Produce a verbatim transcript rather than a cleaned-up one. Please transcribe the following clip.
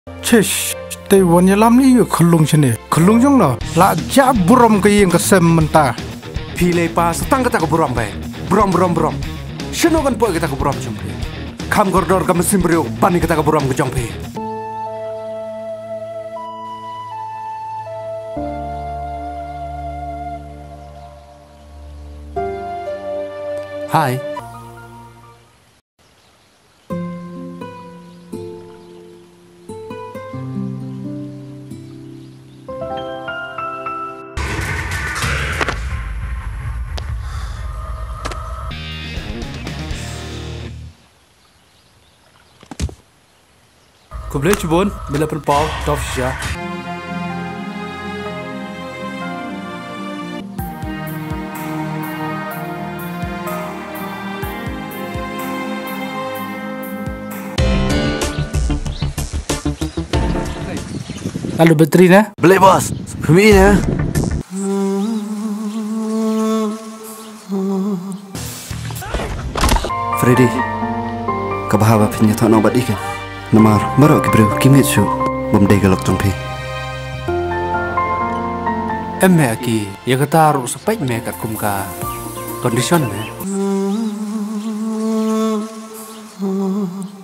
Chesh, te wanya lam ni yu khulung chene. Khulung jong la, la ja buram ke yang kesem mentah. Pilih pas setang kita ke buram baik. Buram buram buram. Shino kan poe kita ke buram jompe. Kam gordor ka mesin beriuk pani kita ke buram ke jompe. Hai. Kau boleh cuba bila perpau top sya. Lalu bateri na? Boleh bos. Kami ya. Freddy, kabahawa punya tak nak badikan. Namar, marok kibru kimit su, bamdai galak jompi. Emme aki, ya kata aru sepai me kat kumka kondisyon me.